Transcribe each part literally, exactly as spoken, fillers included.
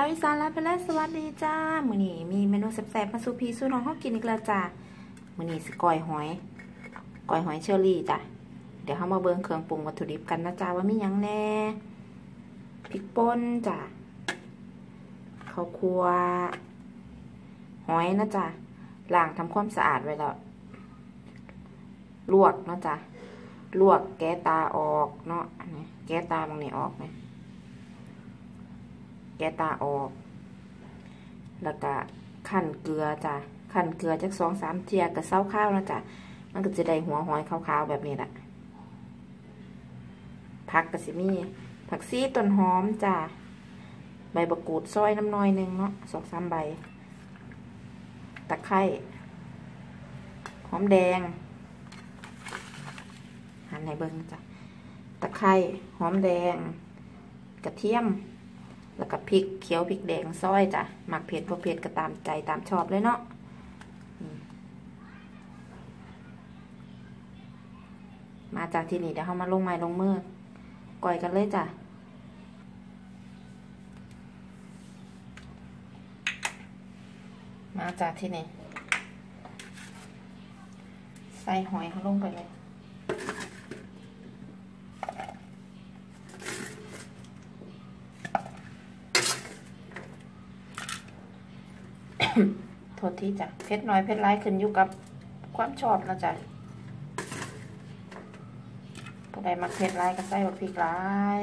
าวอีสานลาไปแล้วสวัสดีจ้ามื้อนี้มีเมนูแซ่บๆมาสู่พี่สู่น้องเฮากินอีกแล้วจ้ามื้อนี้สิก้อยหอยก้อยหอยเชอรี่จ้ะเดี๋ยวเฮามาเบิ่งเครื่องปรุงวัตถุดิบกันนะจ้าว่ามีหยังแน่พริกป่นจ้ะข้าวคั่วหอยนะจ้ะล้างทำความสะอาดไว้แล้วลวกเนาะจ้ะลวกแกะตาออกเนาะแกะตาบางนี่ออกไหมแกะตาออกแล้วก็คั่นเกลือจ้ะคั่นเกลือจากสองสามเทียกับเซ้าข้าวนะจ้ะมันก็จะได้หัวหอยขาวๆแบบนี้แหละผักกระสิมีผักซีต้นหอมจ้ะใบมะกรูดซอยน้ำน้อยนึงเนาะสองสามใบตะไคร้หอมแดงหั่นให้เบิ่งจ้ะตะไคร้หอมแดงกระเทียมแล้วก็พริกเขียวพริกแดงซอยจ้ะหมักเผ็ดบ่เผ็ดก็ตามใจตามชอบเลยเนาะมาจากที่นี่เดี๋ยวเขามาลงไม้ลงมือก่อยกันเลยจ้ะมาจากที่นี่ใส่หอยเขาลงไปเลยโทษทีจ้ะเผ็ดน้อยเผ็ดร้ายขึ้นอยู่กับความชอบนะจ๊ะผู้ใดมักเผ็ดร้ายก็ใส่พริกร้าย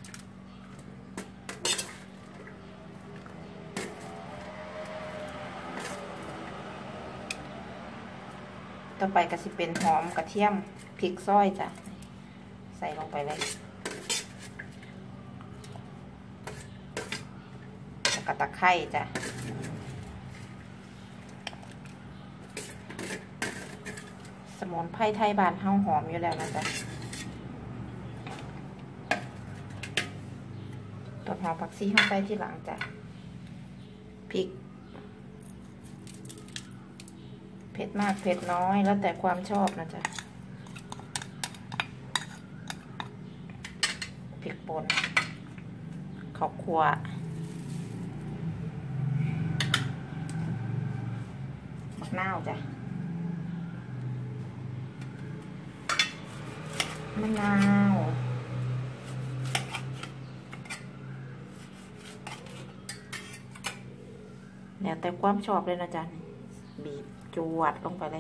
ต่อไปก็สิเป็นหอมกระเทียมพริกซอยจ้ะใส่ลงไปเลยแล้วก็ตะไคร้จ้ะสมุนไพรไทยบ้านเฮาหอมอยู่แล้วนะจ๊ะต้นหอมผักชีเฮาใส่ที่หลังจ้ะพริกเผ็ดมากเผ็ดน้อยแล้วแต่ความชอบนะจ๊ะพริกป่นข้าวคั่วมะนาวจ้ะมะนาวเนี่ยแต่ความชอบเลยนะจ๊ะบีบจวดลงไปเลย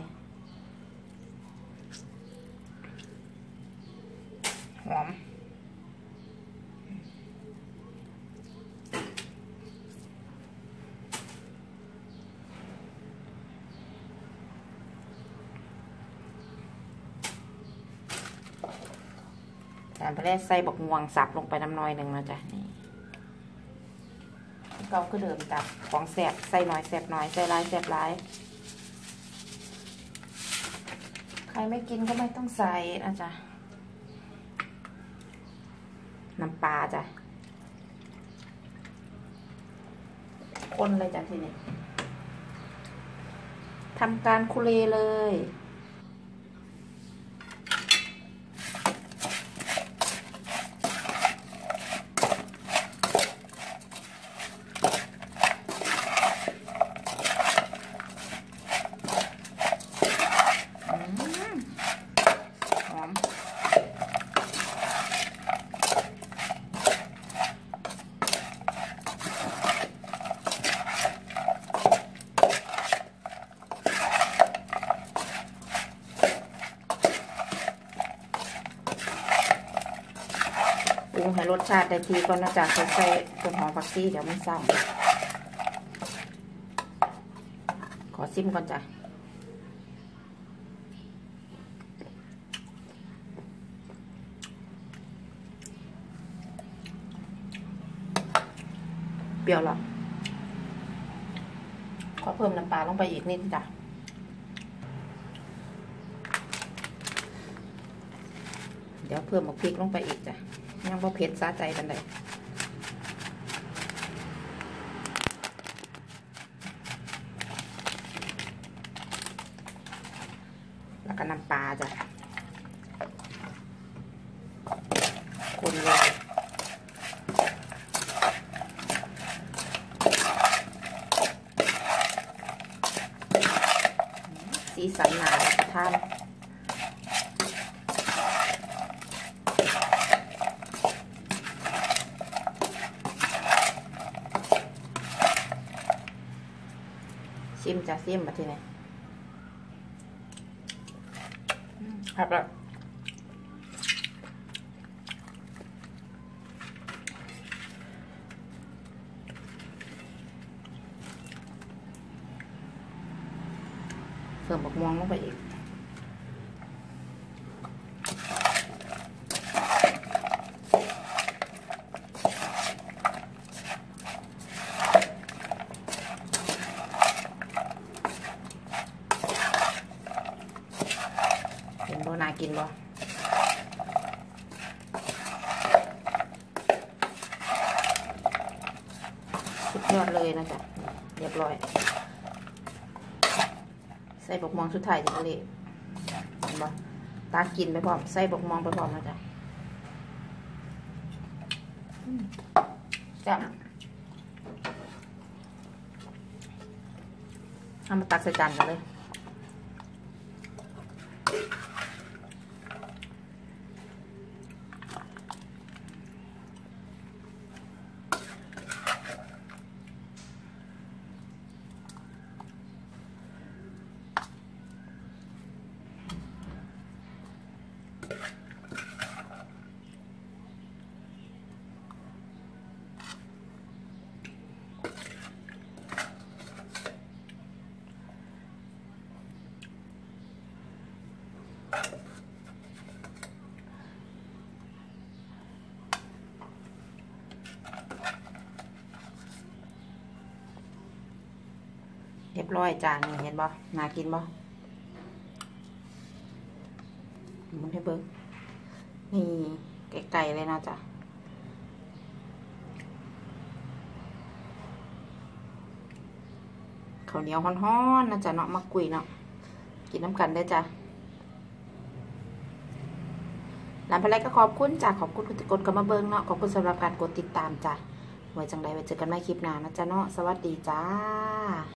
หอมแต่ไปแรกใส่บักม่วงสับลงไปน้ำน้อยหนึ่งนะจ๊ะนี่เก่าก็เดิมจับของแสบใส่น้อยแสบน้อยใส่ลายแสบลายใครไม่กินก็ไม่ต้องใส่นะจ๊ะน้ำปลาจ้ะคนเลยจ้ะทีนี้ทำการคุเลเลยปรุงให้รสชาติได้ทีก่อนนะจ๊ะใส่ใส่ต้นหอมผักชีเดี๋ยวมันเศร้าขอซิมก่อนจ้ะเปรี้ยวหรอขอเพิ่มน้ำปลาลงไปอีกนิดจ้ะเดี๋ยวเพิ่มหมกพริกลงไปอีกจ้ะยังบ่เผ็ดซาใจปานใดแล้วก็น้ำปลาจ้ะคนเลยสีสันหนาทานซิมจ้ะซิมมาทีไหนครับแล้วเพิ่มบักม่วงลงไปอีกเห็นบ่น่ากินบ่สุดยอดเลยนะจ๊ะเรียบร้อยใส่บกมองสุดท้ายจะทะเลเห็นบ่ตากินไปพร้อมใส่บกมองไปพร้อมนะจ๊ะจ้ะเอามาตักใส่จานกันเลยเรียบร้อยจานนี่เห็นบ่น่ากินบ่มันให้เบิ้งนี่ไก่ๆเลยนะจ๊ะข้าวเหนียวฮ้อนๆนะจ๊ะเนาะมะกุยเนาะกินน้ำกันได้จ้ะหลังไปแล้วก็ขอบคุณจ้ะขอบคุณที่กดกันมาเบิ้งเนาะขอบคุณสำหรับการกดติดตามจ้ะไว้จังใดไว้เจอกันใหม่คลิปหน้านะจ๊ะเนาะสวัสดีจ้า